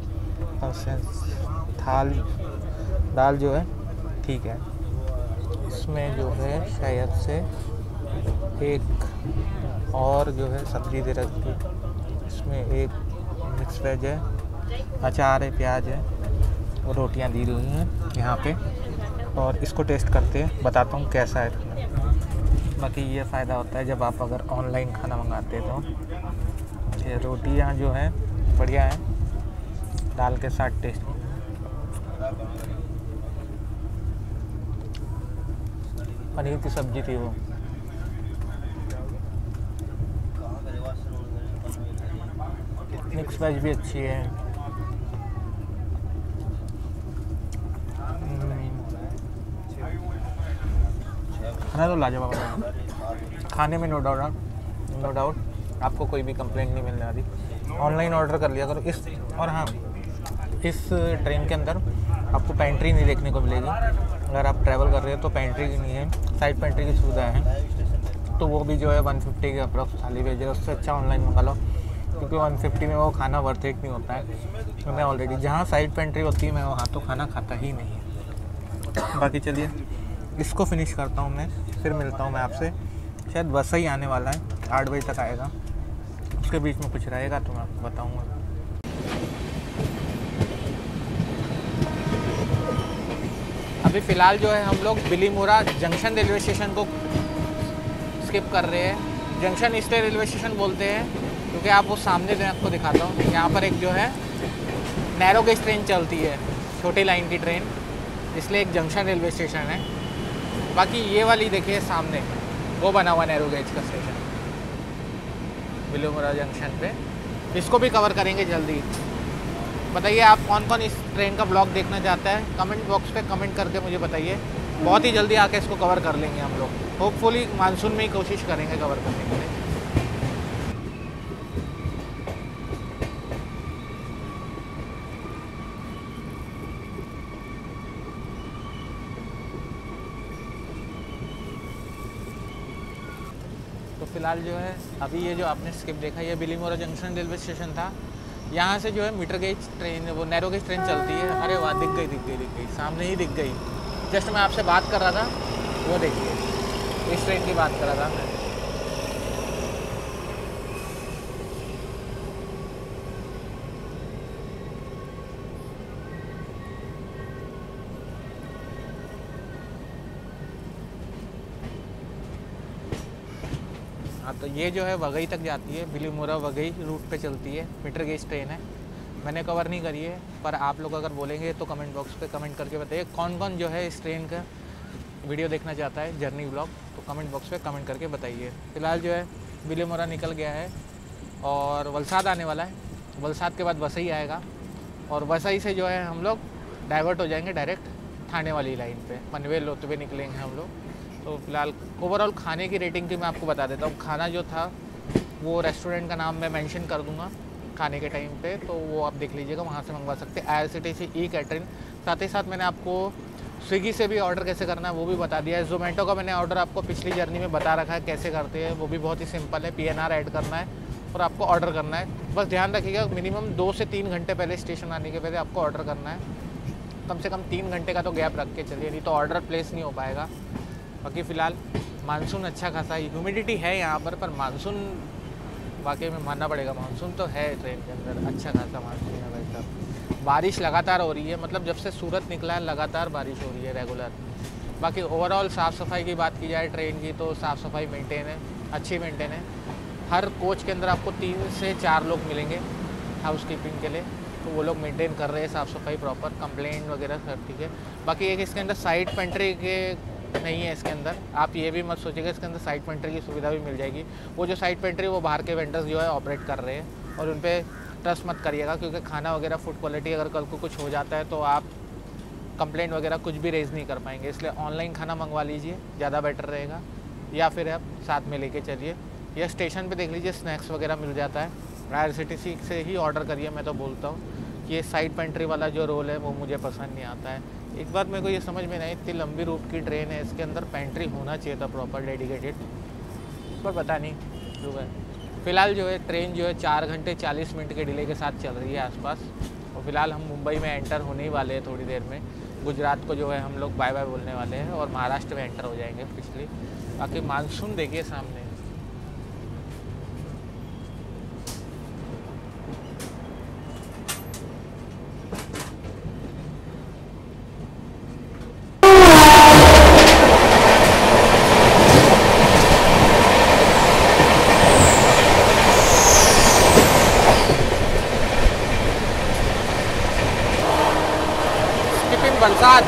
दाल जो है ठीक है। इसमें जो है शायद से एक और जो है सब्ज़ी दे रखी, इसमें एक मिक्स वेज है, अचार है, प्याज है और रोटियां दी हुई हैं यहाँ पे। और इसको टेस्ट करते हैं, बताता हूँ कैसा है। बाकी ये फ़ायदा होता है जब आप अगर ऑनलाइन खाना मंगाते हैं तो। ये रोटियाँ जो है बढ़िया है, दाल के साथ टेस्ट। पनीर की सब्ज़ी थी वो। मिक्स वेज भी अच्छी है। खाना तो लाजवाब है, खाने में नो डाउट आपको कोई भी कंप्लेंट नहीं मिलने वाली। ऑनलाइन ऑर्डर कर लिया करो इस। और हाँ, इस ट्रेन के अंदर आपको पेंट्री नहीं देखने को मिलेगी। अगर आप ट्रैवल कर रहे हो तो पेंट्री की नहीं है, साइड पेंट्री की सुविधा है। तो वो भी जो है 150 के अप्रॉक्स थाली भेजे, उससे अच्छा ऑनलाइन मंगा लो, क्योंकि 150 में वो खाना वर्थ इट नहीं होता है। तो मैं ऑलरेडी जहाँ साइड पेंट्री होती है मैं वहाँ तो खाना खाता ही नहीं है। बाकी चलिए इसको फिनिश करता हूँ मैं, फिर मिलता हूँ मैं आपसे। शायद बस ही आने वाला है, 8 बजे तक आएगा। उसके बीच में कुछ रहेगा तो मैं आपको बताऊँगा। अभी फ़िलहाल जो है हम लोग बिलीमोरा जंक्शन रेलवे स्टेशन को स्किप कर रहे हैं। जंक्शन इसलिए रेलवे स्टेशन बोलते हैं क्योंकि आप वो सामने मैं आपको दिखाता हूँ, यहाँ पर एक जो है नैरो गेज ट्रेन चलती है, छोटी लाइन की ट्रेन, इसलिए एक जंक्शन रेलवे स्टेशन है। बाकी ये वाली देखिए सामने, वो बना हुआ नैरो गेज का स्टेशन बिलीमोरा जंक्शन पे, इसको भी कवर करेंगे जल्दी। बताइए आप कौन कौन इस ट्रेन का ब्लॉग देखना चाहता है, कमेंट बॉक्स पे कमेंट करके मुझे बताइए। बहुत ही जल्दी आके इसको कवर कर लेंगे हम लोग, होपफुली मानसून में ही कोशिश करेंगे कवर करने के लिए। तो फिलहाल जो है अभी ये जो आपने स्किप देखा, ये बिलीमोरा जंक्शन रेलवे स्टेशन था। यहाँ से जो है मीटर गेज ट्रेन, वो नैरो गेज ट्रेन चलती है। अरे वाह, दिख गई सामने ही दिख गई। जस्ट मैं आपसे बात कर रहा था, वो देखिए, इस ट्रेन की बात कर रहा था मैं। हाँ, तो ये जो है वघई तक जाती है, बिलीमोरा वघई रूट पे चलती है, मीटर गेज ट्रेन है। मैंने कवर नहीं करी है, पर आप लोग अगर बोलेंगे तो कमेंट बॉक्स पे कमेंट करके बताइए कौन कौन जो है इस ट्रेन का वीडियो देखना चाहता है, जर्नी ब्लॉग, तो कमेंट बॉक्स पे कमेंट करके बताइए। फ़िलहाल जो है बिलीमोरा निकल गया है और वलसाड आने वाला है। वलसाड के बाद वसई आएगा और वसई से जो है हम लोग डाइवर्ट हो जाएंगे डायरेक्ट थाने वाली लाइन पे, पनवेल होते हुए निकलेंगे हम लोग। तो फिलहाल ओवरऑल खाने की रेटिंग की मैं आपको बता देता हूँ। खाना जो था वो रेस्टोरेंट का नाम मैं मेंशन कर दूँगा खाने के टाइम पे, तो वो आप देख लीजिएगा, वहाँ से मंगवा सकते हैं IRCTC ई-कैटरिंग। साथ ही साथ मैंने आपको स्विगी से भी ऑर्डर कैसे करना है वो भी बता दिया है। ज़ोमैटो का मैंने ऑर्डर आपको पिछली जर्नी में बता रखा है कैसे करते हैं, वो भी बहुत ही सिंपल है। PNR ऐड करना है और आपको ऑर्डर करना है। बस ध्यान रखिएगा मिनिमम 2 से 3 घंटे पहले स्टेशन आने के पहले आपको ऑर्डर करना है। कम से कम 3 घंटे का तो गैप रख के चलिए, नहीं तो ऑर्डर प्लेस नहीं हो पाएगा। बाकी फ़िलहाल मानसून अच्छा खासा ह्यूमिडिटी है यहाँ पर मानसून वाकई में मानना पड़ेगा, मानसून तो है ट्रेन के अंदर, अच्छा खासा मानसून है भाई साहब। बारिश लगातार हो रही है, मतलब जब से सूरत निकला है लगातार बारिश हो रही है रेगुलर। बाकी ओवरऑल साफ़ सफाई की बात की जाए ट्रेन की, तो साफ़ सफाई मेंटेन है, अच्छी मेंटेन है। हर कोच के अंदर आपको 3 से 4 लोग मिलेंगे हाउस कीपिंग के लिए, तो वो लोग मेंटेन कर रहे हैं साफ़ सफाई प्रॉपर, कंप्लेंट वगैरह सब ठीक है। बाकी एक इसके अंदर साइड पेंट्री के नहीं है इसके अंदर, आप ये भी मत सोचिएगा इसके अंदर साइड पेंट्री की सुविधा भी मिल जाएगी। वो जो साइड पेंट्री वो बाहर के वेंडर्स जो है ऑपरेट कर रहे हैं, और उन पर ट्रस्ट मत करिएगा, क्योंकि खाना वगैरह फूड क्वालिटी अगर कल को कुछ हो जाता है तो आप कंप्लेंट वगैरह कुछ भी रेज़ नहीं कर पाएंगे। इसलिए ऑनलाइन खाना मंगवा लीजिए, ज़्यादा बेटर रहेगा, या फिर आप साथ में लेके चलिए, या स्टेशन पे देख लीजिए स्नैक्स वगैरह मिल जाता है। IRCTC से ही ऑर्डर करिए, मैं तो बोलता हूँ कि ये साइड पेंट्री वाला जो रोल है वो मुझे पसंद नहीं आता है। एक बात मेरे को ये समझ में नहीं, इतनी लंबी रूट की ट्रेन है, इसके अंदर पेंट्री होना चाहिए था प्रॉपर डेडिकेटेड, पर पता नहीं जो है। फ़िलहाल जो है ट्रेन जो है 4 घंटे 40 मिनट के डिले के साथ चल रही है आसपास, और फिलहाल हम मुंबई में एंटर होने ही वाले हैं थोड़ी देर में। गुजरात को जो है हम लोग बाय बाय बोलने वाले हैं और महाराष्ट्र में एंटर हो जाएंगे पिछली। बाकी मानसून देखिए सामने, वलसाड।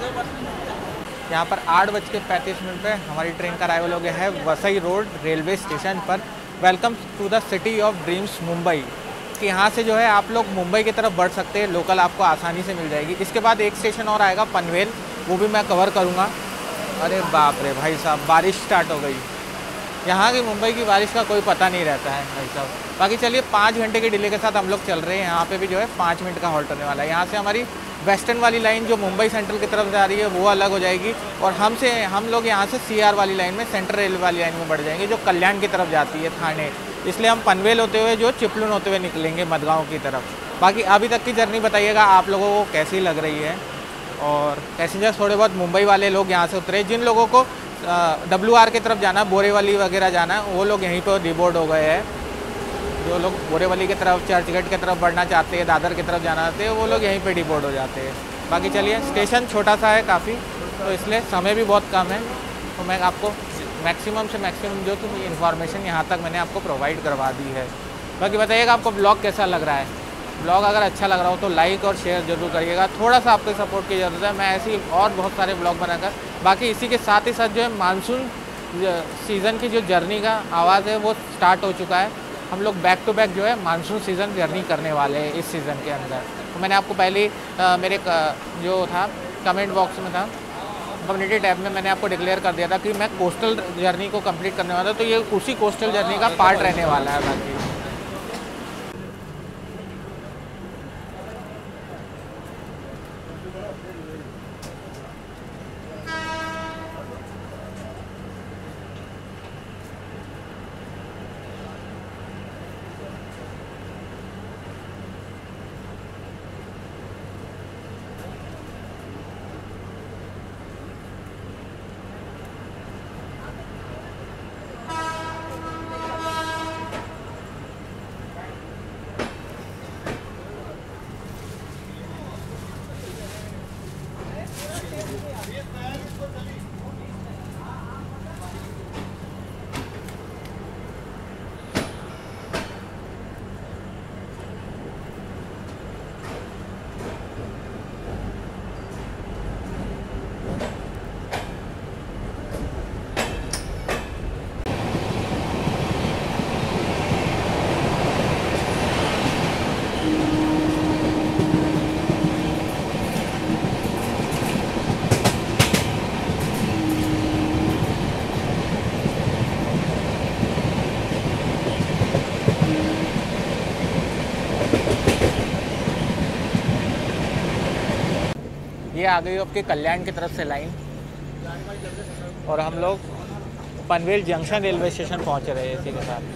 यहाँ पर 8:35 पे हमारी ट्रेन का अराइवल हो गया है वसई रोड रेलवे स्टेशन पर। Welcome to the city of dreams Mumbai. कि यहाँ से जो है आप लोग मुंबई की तरफ बढ़ सकते हैं, लोकल आपको आसानी से मिल जाएगी। इसके बाद एक स्टेशन और आएगा पनवेल, वो भी मैं कवर करूँगा। अरे बाप रे भाई साहब, बारिश स्टार्ट हो गई। यहाँ की मुंबई की बारिश का कोई पता नहीं रहता है भाई साहब। बाकी चलिए 5 घंटे के डिले के साथ हम लोग चल रहे हैं। यहाँ पे भी जो है 5 मिनट का हॉल्ट होने वाला है। यहाँ से हमारी वेस्टर्न वाली लाइन जो मुंबई सेंट्रल की तरफ जा रही है वो अलग हो जाएगी, और हम लोग यहाँ से CR वाली लाइन में, सेंट्रल रेलवे वाली लाइन में बढ़ जाएंगे जो कल्याण की तरफ जाती है, थाने। इसलिए हम पनवेल होते हुए जो चिपलुन होते हुए निकलेंगे मडगांव की तरफ। बाकी अभी तक की जर्नी बताइएगा आप लोगों को कैसी लग रही है। और पैसेंजर्स थोड़े बहुत मुंबई वाले लोग यहाँ से उतरे। जिन लोगों को WR की तरफ जाना, बोरेवली वगैरह जाना है, वो लोग यहीं पर डिबोर्ड हो गए हैं। जो लोग बोरेवली की तरफ, चर्चगेट की तरफ बढ़ना चाहते हैं, दादर की तरफ जाना चाहते हैं, वो लोग यहीं पे डिबोर्ड हो जाते हैं। बाकी चलिए, स्टेशन छोटा सा है काफ़ी, तो इसलिए समय भी बहुत कम है, तो मैं आपको मैक्सिमम से मैक्सिमम जो थी इन्फॉर्मेशन यहाँ तक मैंने आपको प्रोवाइड करवा दी है। बाकी बताइएगा आपको ब्लॉग कैसा लग रहा है। ब्लॉग अगर अच्छा लग रहा हो तो लाइक और शेयर जरूर करिएगा। थोड़ा सा आपके सपोर्ट की ज़रूरत है, मैं ऐसी और बहुत सारे ब्लॉग बनाकर। बाकी इसी के साथ ही साथ जो है मानसून सीज़न की जो जर्नी का आवाज़ है वो स्टार्ट हो चुका है। हम लोग बैक टू बैक जो है मानसून सीज़न जर्नी करने वाले हैं इस सीज़न के अंदर। तो मैंने आपको पहले मेरे जो था कमेंट बॉक्स में था, कम्युनिटी टैब में मैंने आपको डिक्लेयर कर दिया था कि मैं कोस्टल जर्नी को कंप्लीट करने वाला, तो ये उसी कोस्टल जर्नी का पार्ट रहने वाला है। बाकी ये आ गई आपके कल्याण की तरफ से लाइन, और हम लोग पनवेल जंक्शन रेलवे स्टेशन पहुंच रहे हैं इसी के साथ।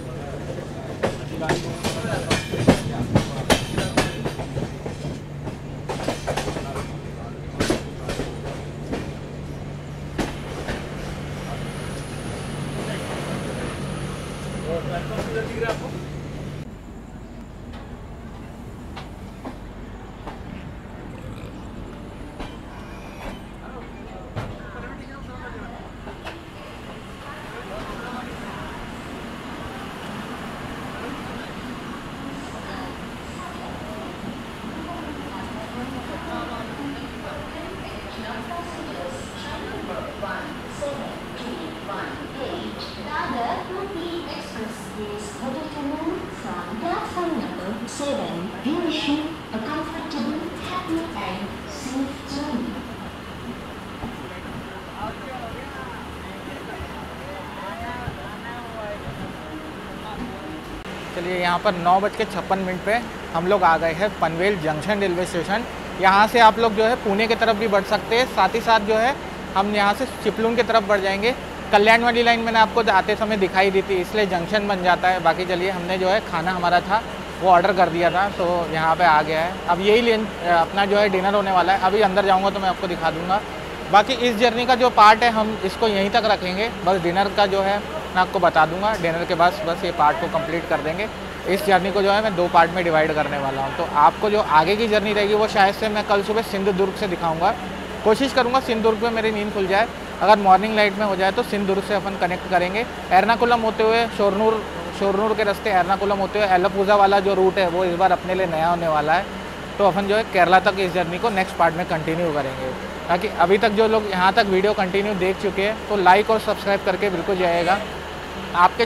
चलिए, यहाँ पर 9:56 पे हम लोग आ गए हैं पनवेल जंक्शन रेलवे स्टेशन। यहाँ से आप लोग जो है पुणे की तरफ भी बढ़ सकते हैं, साथ ही साथ जो है हम यहाँ से चिपलुन की तरफ बढ़ जाएंगे। कल्याण वाली लाइन मैंने आपको आते समय दिखाई दी थी, इसलिए जंक्शन बन जाता है। बाकी चलिए, हमने जो है खाना हमारा था वो ऑर्डर कर दिया था, तो यहाँ पे आ गया है। अब यही अपना जो है डिनर होने वाला है। अभी अंदर जाऊँगा तो मैं आपको दिखा दूँगा। बाकी इस जर्नी का जो पार्ट है हम इसको यहीं तक रखेंगे, बस डिनर का जो है मैं आपको बता दूंगा। डिनर के बाद बस ये पार्ट को कंप्लीट कर देंगे। इस जर्नी को जो है मैं 2 पार्ट में डिवाइड करने वाला हूँ। तो आपको जो आगे की जर्नी रहेगी वो शायद से मैं कल सुबह सिंधुदुर्ग से दिखाऊंगा। कोशिश करूँगा सिंधुदुर्ग में मेरी नींद खुल जाए, अगर मॉर्निंग लाइट में हो जाए तो सिंधुदुर्ग से अपन कनेक्ट करेंगे। एर्नाकुलम होते हुए शोरनूर के रास्ते एर्नाकुलम होते हुए एलप्पूज़ा वाला जो रूट है वो इस बार अपने लिए नया होने वाला है। तो अपन जो है केरला तक इस जर्नी को नेक्स्ट पार्ट में कंटिन्यू करेंगे। ताकि अभी तक जो लोग यहाँ तक वीडियो कंटिन्यू देख चुके हैं तो लाइक और सब्सक्राइब करके बिल्कुल जाइएगा। आपके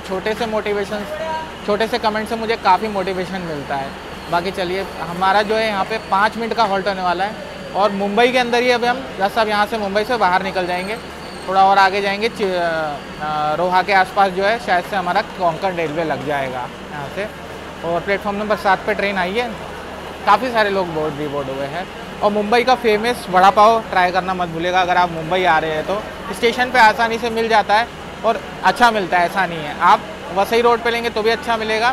छोटे से कमेंट से मुझे काफ़ी मोटिवेशन मिलता है। बाकी चलिए, हमारा जो है यहाँ पे 5 मिनट का हॉल्ट होने वाला है और मुंबई के अंदर ही अभी हम जस्ट अब यहाँ से मुंबई से बाहर निकल जाएंगे। थोड़ा और आगे जाएंगे, रोहा के आसपास जो है शायद से हमारा कोंकण रेलवे लग जाएगा यहाँ से। और प्लेटफॉर्म नंबर 7 पे ट्रेन आई है। काफ़ी सारे लोग बोर्ड हुए हैं। और मुंबई का फेमस वड़ा पाव ट्राई करना मत भूलिएगा अगर आप मुंबई आ रहे हैं तो। स्टेशन पे आसानी से मिल जाता है और अच्छा मिलता है, ऐसा नहीं है। आप वसई रोड पे लेंगे तो भी अच्छा मिलेगा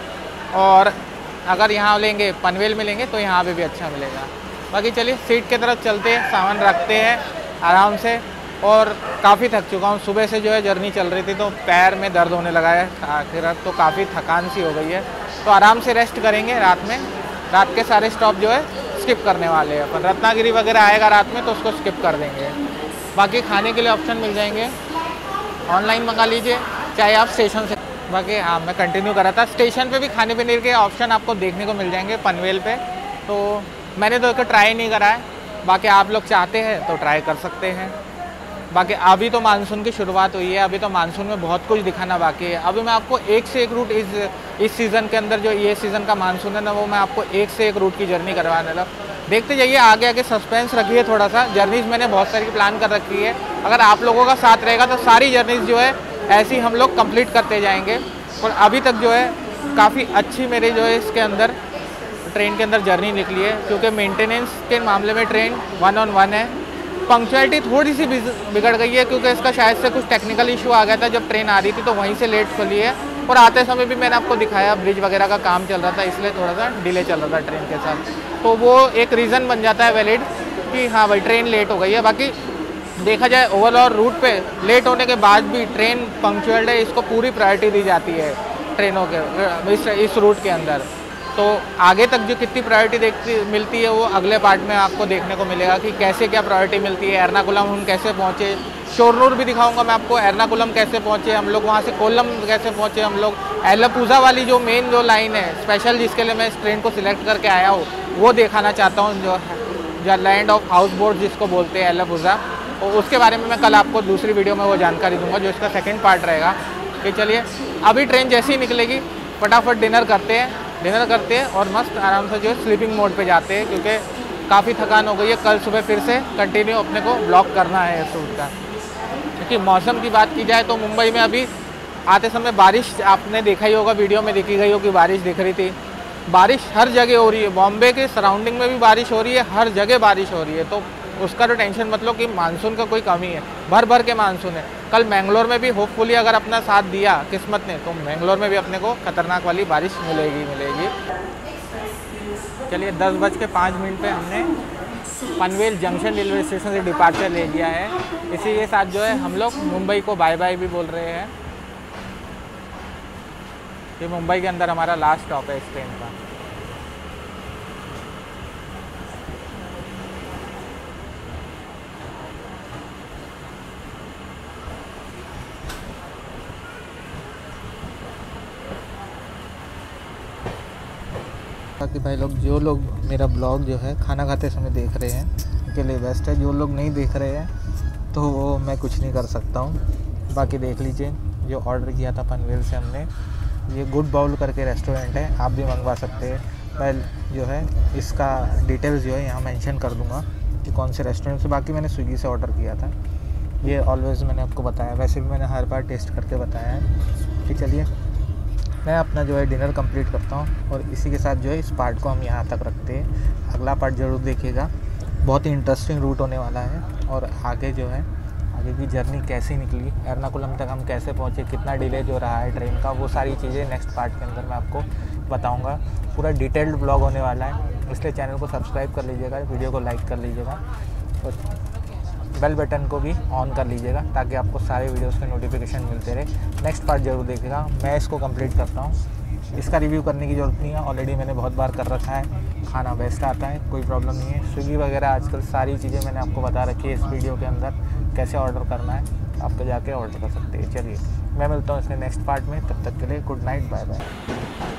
और अगर यहाँ लेंगे पनवेल में लेंगे तो यहाँ पे भी अच्छा मिलेगा। बाकी चलिए सीट की तरफ चलते हैं, सामान रखते हैं आराम से। और काफ़ी थक चुका हूँ, सुबह से जो है जर्नी चल रही थी तो पैर में दर्द होने लगा है आखिर, तो काफ़ी थकान सी हो गई है। तो आराम से रेस्ट करेंगे रात में। रात के सारे स्टॉप जो है स्किप करने वाले हैं अपन। रत्नागिरी वगैरह आएगा रात में तो उसको स्किप कर देंगे। बाकी खाने के लिए ऑप्शन मिल जाएंगे, ऑनलाइन मंगा लीजिए चाहे आप स्टेशन से। बाकी हाँ, मैं कंटिन्यू कर रहा था, स्टेशन पे भी खाने पीने के ऑप्शन आपको देखने को मिल जाएंगे पनवेल पे। तो मैंने तो एक ट्राई नहीं करा है, बाकी आप लोग चाहते हैं तो ट्राई कर सकते हैं। बाकी अभी तो मानसून की शुरुआत हुई है, अभी तो मानसून में बहुत कुछ दिखाना बाकी है। अभी मैं आपको एक से एक रूट इस सीज़न के अंदर, जो ये सीज़न का मानसून है ना, वो मैं आपको एक से एक रूट की जर्नी करवाने लगा। देखते जाइए, आगे आगे सस्पेंस रखिए थोड़ा सा। जर्नीज़ मैंने बहुत सारी प्लान कर रखी है, अगर आप लोगों का साथ रहेगा तो सारी जर्नीज़ जो है ऐसी हम लोग कंप्लीट करते जाएंगे। और अभी तक जो है काफ़ी अच्छी मेरे जो है इसके अंदर ट्रेन के अंदर जर्नी निकली है, क्योंकि मेंटेनेंस के मामले में ट्रेन 1 on 1 है। पंक्चुअलिटी थोड़ी सी बिगड़ गई है क्योंकि इसका शायद से कुछ टेक्निकल इशू आ गया था जब ट्रेन आ रही थी, तो वहीं से लेट खुली है। और आते समय भी मैंने आपको दिखाया ब्रिज वगैरह का काम चल रहा था, इसलिए थोड़ा सा डिले चल रहा था ट्रेन के साथ। तो वो एक रीज़न बन जाता है वैलिड कि हाँ भाई ट्रेन लेट हो गई है। बाकी देखा जाए ओवरऑल रूट पे लेट होने के बाद भी ट्रेन पंक्चुअल्ड है, इसको पूरी प्रायोरिटी दी जाती है ट्रेनों के इस रूट के अंदर। तो आगे तक जो कितनी प्रायोरिटी मिलती है वो अगले पार्ट में आपको देखने को मिलेगा कि कैसे क्या प्रायोरिटी मिलती है। एर्नाकुलम हम कैसे पहुँचे, शोरनूर भी दिखाऊंगा मैं आपको। एर्नाकुलम कैसे पहुँचे हम लोग, वहाँ से कोल्लम कैसे पहुँचे हम लोग। एलापुझा वाली जो मेन जो लाइन है स्पेशल, जिसके लिए मैं इस ट्रेन को सिलेक्ट करके आया हूँ, वो दिखाना चाहता हूँ, जो लैंड ऑफ हाउस बोट जिसको बोलते हैं एलापुझा। और उसके बारे में मैं कल आपको दूसरी वीडियो में वो जानकारी दूंगा, जो इसका सेकंड पार्ट रहेगा। कि चलिए अभी ट्रेन जैसे ही निकलेगी फटाफट डिनर करते हैं और मस्त आराम से जो है स्लीपिंग मोड पे जाते हैं, क्योंकि काफ़ी थकान हो गई है। कल सुबह फिर से कंटिन्यू अपने को ब्लॉक करना है इस रूट का। क्योंकि मौसम की बात की जाए तो मुंबई में अभी आते समय बारिश आपने देखा ही होगा, वीडियो में देखी गई होगी, बारिश दिख रही थी। बारिश हर जगह हो रही है, बॉम्बे के सराउंडिंग में भी बारिश हो रही है, हर जगह बारिश हो रही है। तो उसका तो टेंशन मतलब कि मानसून का कोई कमी है, भर के मानसून है। कल मैंगलोर में भी होपफुली अगर अपना साथ दिया किस्मत ने, तो मैंगलोर में भी अपने को खतरनाक वाली बारिश मिलेगी। चलिए 10:05 पे हमने पनवेल जंक्शन रेलवे स्टेशन से डिपार्चर ले लिया है। इसी के साथ जो है हम लोग मुंबई को बाय बाय भी बोल रहे हैं। ये मुंबई के अंदर हमारा लास्ट स्टॉप है इस ट्रेन का। बाकी भाई लोग, जो लोग मेरा ब्लॉग जो है खाना खाते समय देख रहे हैं उनके लिए बेस्ट है। जो लोग नहीं देख रहे हैं तो वो मैं कुछ नहीं कर सकता हूँ। बाकी देख लीजिए, जो ऑर्डर किया था पनवेल से हमने, ये गुड बाउल करके रेस्टोरेंट है, आप भी मंगवा सकते हैं। मैं जो है इसका डिटेल्स जो है यहाँ मेंशन कर दूँगा कि कौन से रेस्टोरेंट से। बाकी मैंने स्विगी से ऑर्डर किया था, ये ऑलवेज़ मैंने आपको बताया, वैसे भी मैंने हर बार टेस्ट करके बताया है। कि चलिए मैं अपना जो है डिनर कंप्लीट करता हूँ और इसी के साथ जो है इस पार्ट को हम यहाँ तक रखते हैं। अगला पार्ट ज़रूर देखिएगा, बहुत ही इंटरेस्टिंग रूट होने वाला है। और आगे जो है आगे की जर्नी कैसी निकली, एर्नाकुलम तक हम कैसे पहुँचे, कितना डिले जो रहा है ट्रेन का, वो सारी चीज़ें नेक्स्ट पार्ट के अंदर मैं आपको बताऊँगा। पूरा डिटेल्ड ब्लॉग होने वाला है, इसलिए चैनल को सब्सक्राइब कर लीजिएगा, वीडियो को लाइक कर लीजिएगा और बेल बटन को भी ऑन कर लीजिएगा, ताकि आपको सारे वीडियोस के नोटिफिकेशन मिलते रहे। नेक्स्ट पार्ट जरूर देखिएगा। मैं इसको कंप्लीट करता हूँ, इसका रिव्यू करने की ज़रूरत नहीं है, ऑलरेडी मैंने बहुत बार कर रखा है। खाना बेस्ट आता है, कोई प्रॉब्लम नहीं है। स्विगी वगैरह आजकल सारी चीज़ें मैंने आपको बता रखी है इस वीडियो के अंदर, कैसे ऑर्डर करना है आपको जाके ऑर्डर कर सकते हैं। चलिए मैं मिलता हूँ इसके नेक्स्ट पार्ट में, तब तक के लिए गुड नाइट, बाय बाय।